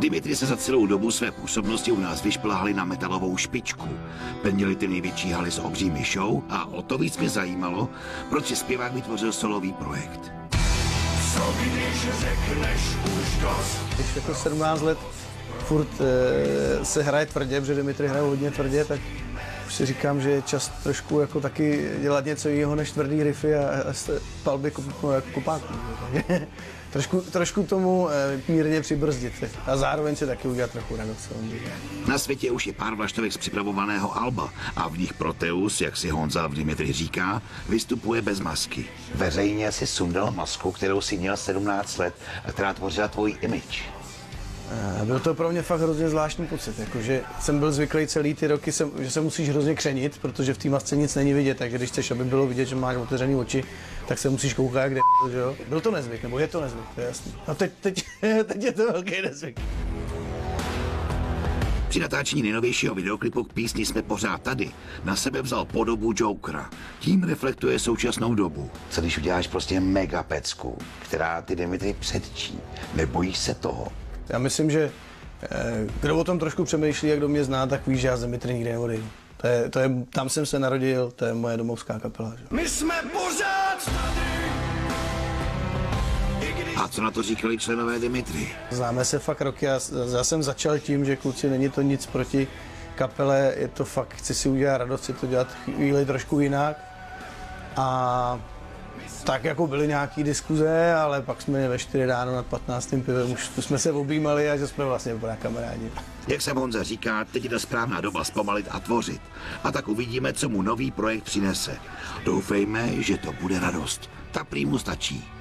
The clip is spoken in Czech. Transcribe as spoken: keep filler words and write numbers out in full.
Dimitri se za celou dobu své působnosti u nás vyšplhali na metalovou špičku. Plnili ty největší haly s obřími show a o to víc mě zajímalo, proč si zpěvák vytvořil solový projekt. Co když řekneš už dost? Když jako sedmnáct let furt e, se hraje tvrdě, protože Dimitri hraje hodně tvrdě, tak už si říkám, že je čas trošku jako taky dělat něco jiného než tvrdý riffy a, a palby no, jako kopáků. trošku, trošku tomu e, mírně přibrzdit a zároveň si taky udělat trochu radost. Na světě už je pár vlaštovek z připravovaného alba a v nich Proteus, jak si Honza v Dimitri říká, vystupuje bez masky. Veřejně si sundal masku, kterou si měl sedmnáct let a která tvořila tvůj image. Byl to pro mě fakt hrozně zvláštní pocit, jakože jsem byl zvyklý celý ty roky, jsem, že se musíš hrozně křenit, protože v té masce nic není vidět, takže když chceš, aby bylo vidět, že máš otevřený oči, tak se musíš koukat jak jde, že jo? Byl to nezvyk, nebo je to nezvyk, to je jasný. A teď, teď, teď je to velký nezvyk. Při natáčení nejnovějšího videoklipu k písni Jsme pořád tady na sebe vzal podobu Jokera. Tím reflektuje současnou dobu. Co když uděláš prostě mega pecku, která ty Dimitri předčí? Nebojíš se toho? Já myslím, že kdo o tom trošku přemýšlí a kdo mě zná, tak ví, že já z Dimitri nikdy neodejdu. To je, to je, tam jsem se narodil, to je moje domovská kapela. Že? My jsme pořád tady. A co na to říkali členové Dimitri? Známe se fakt roky a já jsem začal tím, že kluci, není to nic proti kapele, je to fakt, chci si udělat radost, chci to dělat chvíli trošku jinak. A tak jako byly nějaký diskuze, ale pak jsme ve čtyři ráno nad patnáctým pivem už jsme se objímali a že jsme vlastně úplně kamarádi. Jak se Honza říká, teď je ta správná doba zpomalit a tvořit. A tak uvidíme, co mu nový projekt přinese. Doufejme, že to bude radost. Ta prý mu stačí.